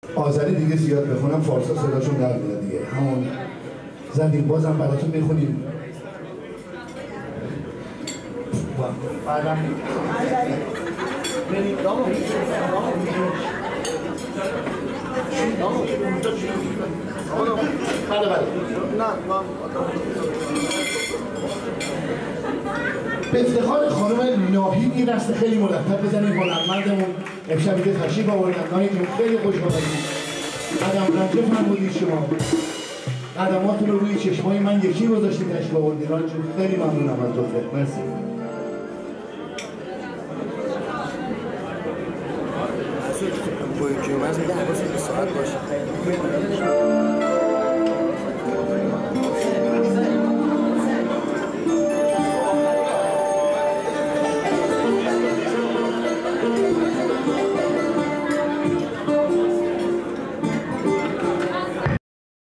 آذری دیگه زیاد بخونم فارسا صداشون در میاد دیگه. همون زدیم بازم براتون میخونیم. بعدم به افتخار خانم ناهید یه دست خیلی مرتب بزنیم. هنرمندمون امشب دیگه تشریف آوردن. ناهید جون خیلی خوش آمدید. قدم رنجه فرمودید شما. قدماتون رو روی چشمای من یکی گذاشتید تشریف آوردید. جون خیلی ممنونم از لطفت. مرسی. با یکی اومد میده حواست به ساعت باشه.